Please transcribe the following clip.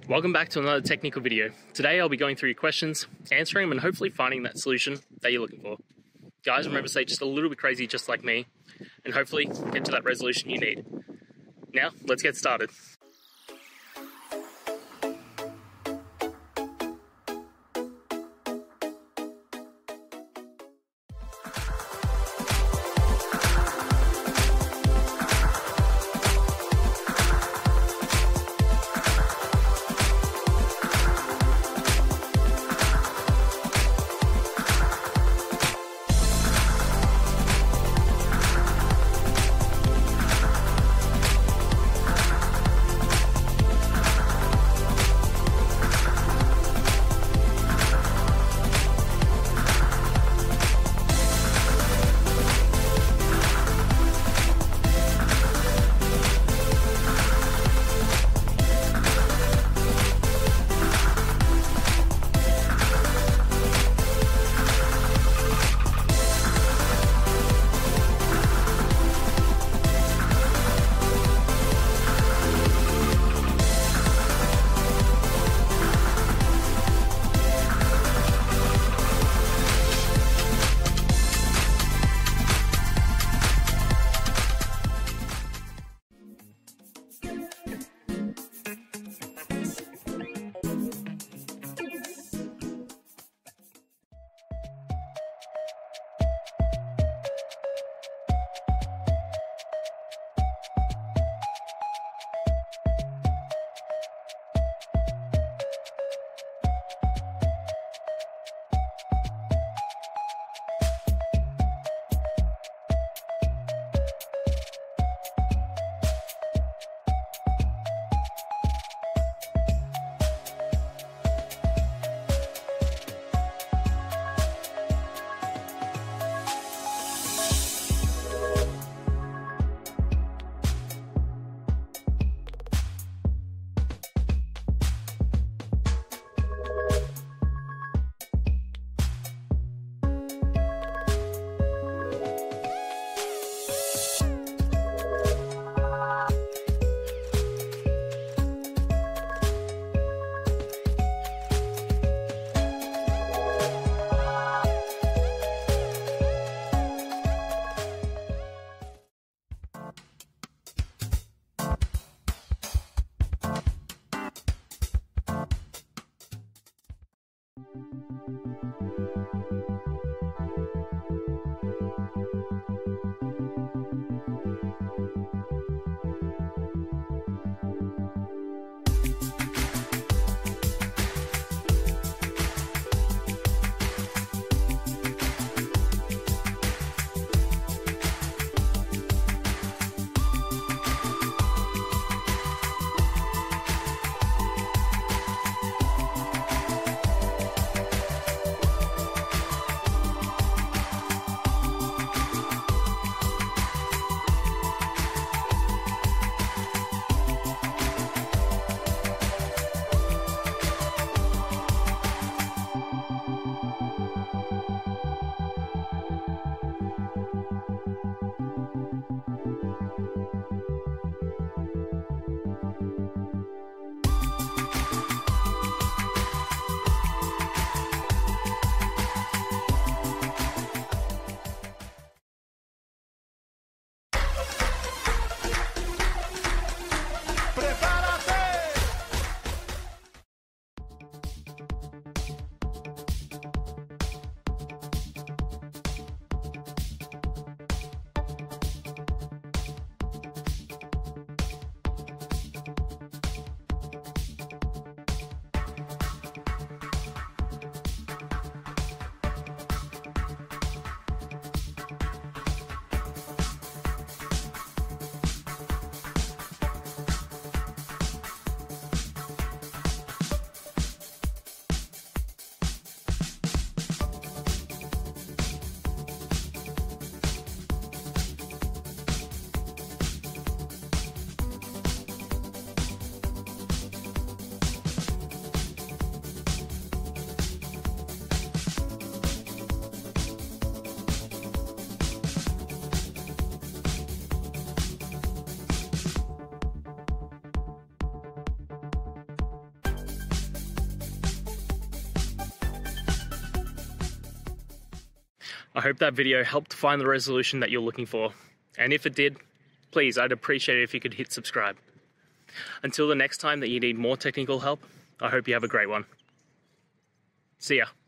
Welcome back to another technical video. Today I'll be going through your questions, answering them, and hopefully finding that solution that you're looking for. Guys, remember to stay just a little bit crazy just like me, and hopefully get to that resolution you need. Now, let's get started. I hope that video helped find the resolution that you're looking for. And if it did, please, I'd appreciate it if you could hit subscribe. Until the next time that you need more technical help, I hope you have a great one. See ya.